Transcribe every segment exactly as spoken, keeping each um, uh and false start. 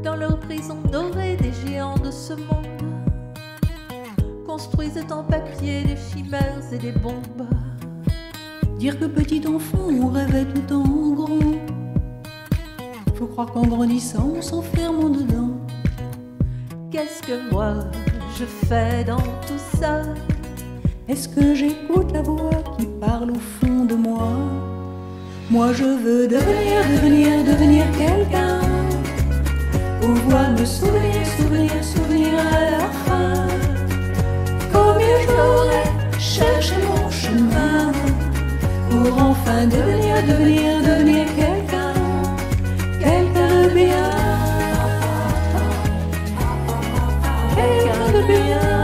dans leur prison dorée des géants de ce monde, construisent en papier des chimères et des bombes. Dire que petit enfant on rêvait tout en grand, faut croire qu'en grandissant on s'enferme en dedans. Qu'est-ce que moi je fais dans tout ça? Est-ce que j'écoute la voix qui parle au fond de moi? Moi je veux devenir, devenir, devenir quelqu'un, pouvoir me souvenir, souvenir, souvenir à la fin. Combien j'aurais cherché mon chemin pour enfin devenir, devenir, devenir quelqu'un, quelqu'un de bien, quelqu'un de bien.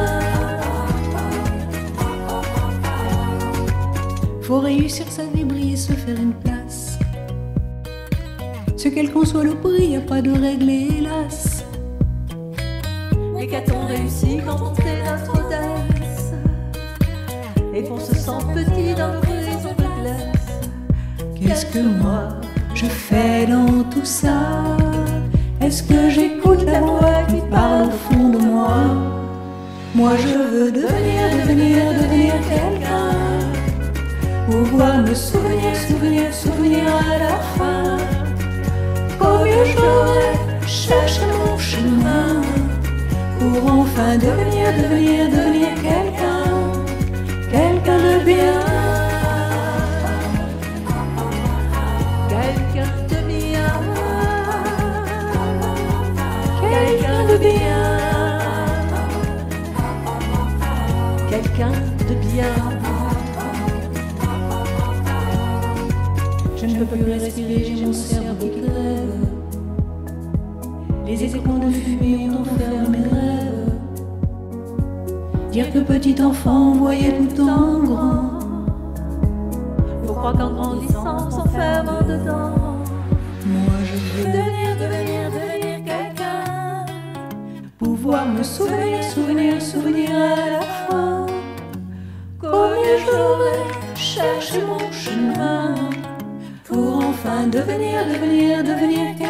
Faut réussir sa vie, briller, se faire une place. Ce quel qu'en soit le prix, y a pas de règle, hélas. Mais qu'a-t-on réussi quand on fait notre audace et qu'on se sent petit dans nos prisons de glace? Qu'est-ce que moi je fais dans tout ça? Est-ce que j'écoute la voix qui parle au fond de moi? Moi je veux devenir, devenir, devenir quelqu'un, pouvoir me souvenir, souvenir, souvenir à la fin. Combien j'aurais cherché mon chemin pour enfin devenir, devenir, devenir quelqu'un, quelqu'un de bien, Quelqu'un de bien, quelqu'un de bien, quelqu'un de bien. Je ne peux plus respirer, j'ai mon cerveau qui crève. Les échos de fumée ont enfermé mes rêves. Dire que petit enfant voyait tout en grand, Faut croire qu'en grandissant, on s'enferme en dedans. moi je veux Devenir, devenir, devenir quelqu'un, pouvoir me souvenir, souvenir, souvenir à la fin. Combien j'aurais cherché mon chemin pour enfin devenir, devenir, devenir quelqu'un.